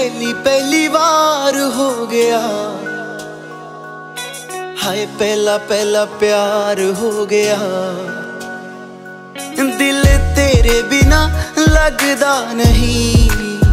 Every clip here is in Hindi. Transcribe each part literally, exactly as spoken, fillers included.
पहली पहली बार हो गया, हाय पहला पहला प्यार हो गया। दिल तेरे बिना लगदा नहीं,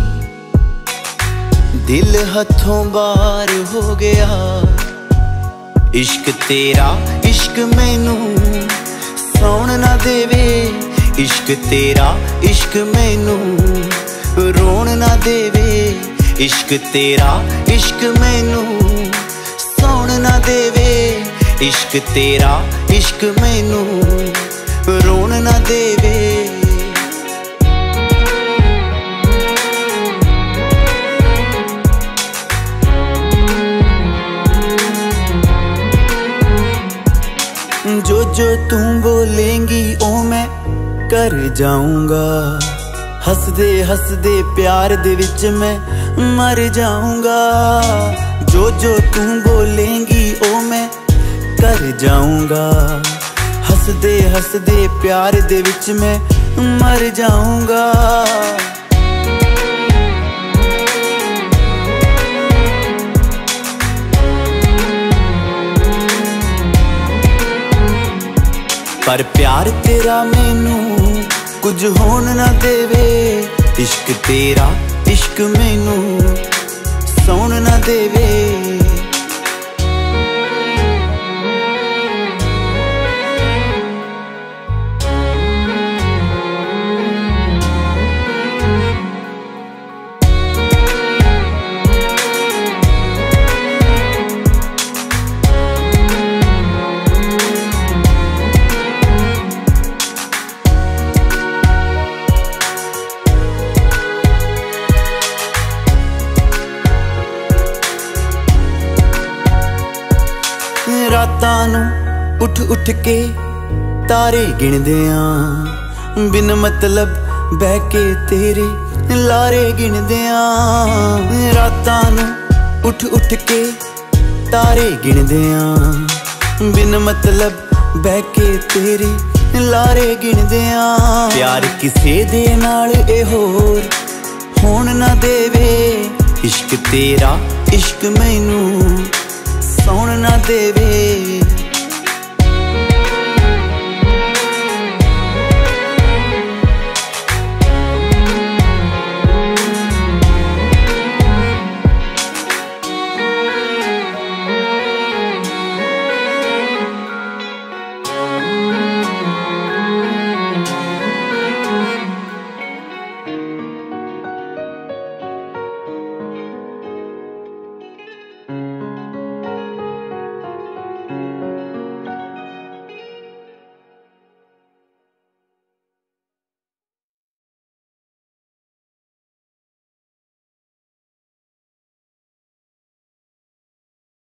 दिल हथों बार हो गया। इश्क तेरा इश्क मैनू सौण ना देवे, इश्क तेरा इश्क मैनू रोण ना देवे। इश्क तेरा इश्क मैनू सौण ना देवे, इश्क तेरा इश्क मैनू रोण ना देवे। जो जो तू बोलेंगी ओ मैं कर जाऊंगा, हसदे हसदे प्यार दे विच मैं मर जाऊंगा। जो जो तू बोलेंगी ओ मैं कर जाऊंगा, हसदे हसदे प्यार दे विच मैं मर जाऊंगा। पर प्यार तेरा मैनू कुछ होन ना देवे, इश्क तेरा इश्क मैनू सौण ना देवे। रातां नूं उठ उठ के तारे गिणदे आं, बिन मतलब बह के तेरे लारे गिणदे आं। रातां नूं उठ उठ के तारे गिणदे आं, बिन मतलब बह के तेरे लारे गिणदे आं। प्यार किसे दे नाल ए होर होण ना देवे, इश्क तेरा इश्क मैनू सौण ना देवे।